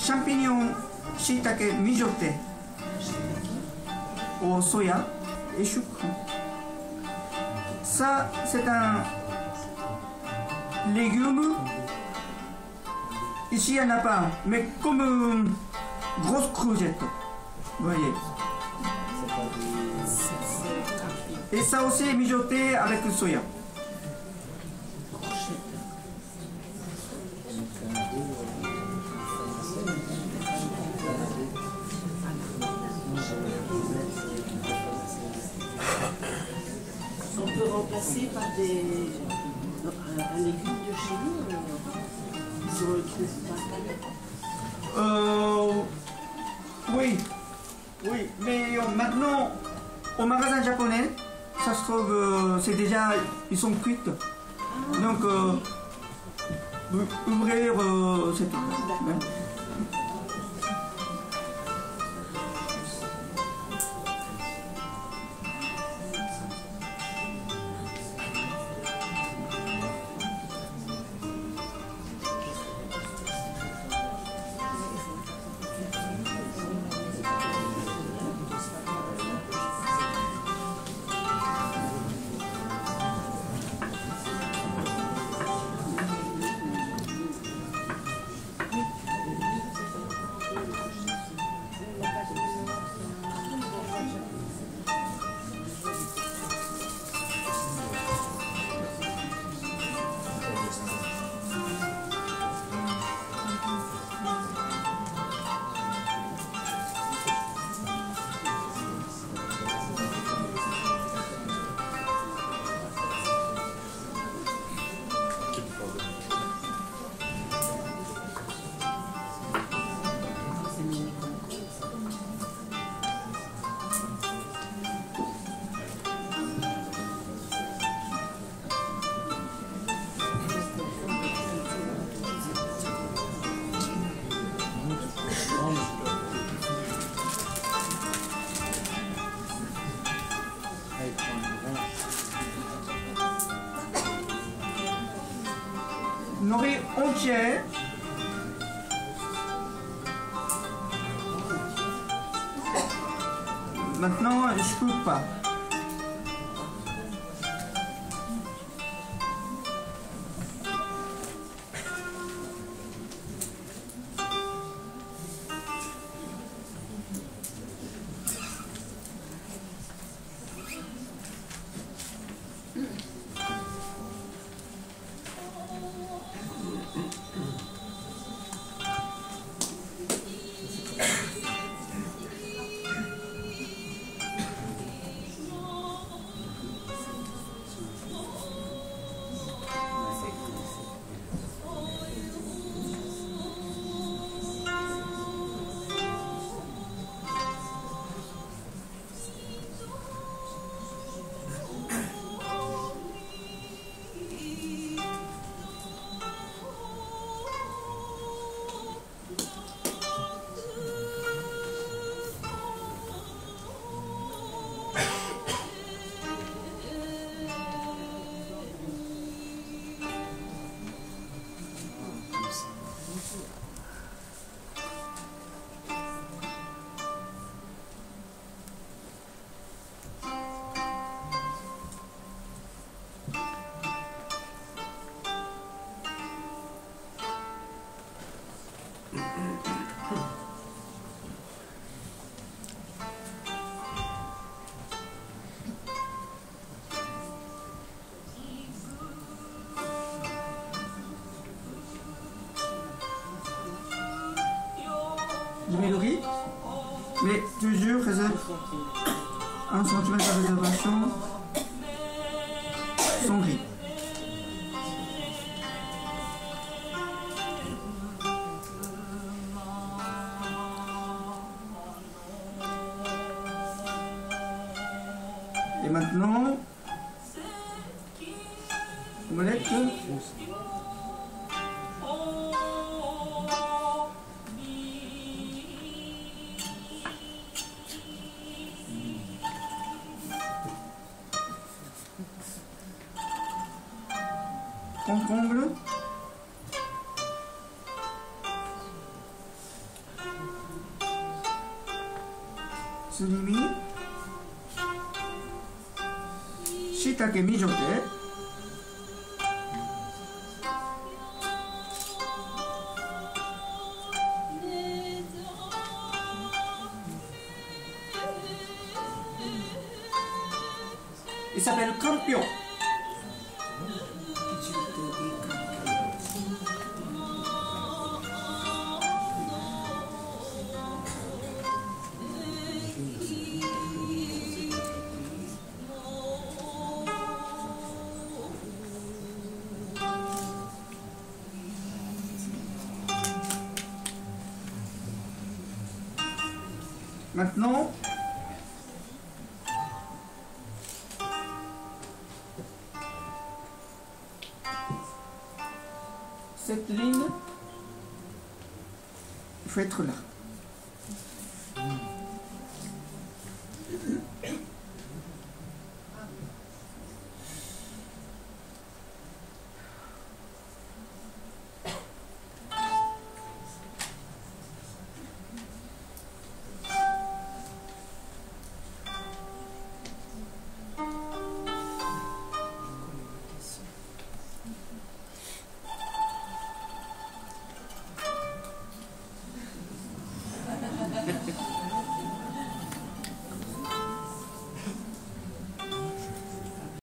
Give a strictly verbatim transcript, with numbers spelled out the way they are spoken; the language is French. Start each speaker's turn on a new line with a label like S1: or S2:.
S1: champignons, shiitake, mijoté au soya et chou cru. Ça, c'est un légume. Ici, il n'y en a pas, mais comme euh, grosse courgette. Vous voyez. Et ça aussi est mijoté avec le soya.
S2: On peut remplacer par des, un, un légume de chez nous, si on le trouve pas.
S1: Euh, oui, oui, mais euh, maintenant, au magasin japonais, ça se trouve, euh, c'est déjà, ils sont cuites. Donc, euh, ouvrir, euh, c'est tout. Ouais. Nourrir entière. Maintenant, je coupe pas. Je mets le riz, mais toujours réserve un centimètre de réservation sans riz. Et maintenant, omelette. Concombre, すり身、しいたけみじょで、Il s'appelle Campion. Maintenant, cette ligne, il faut être là.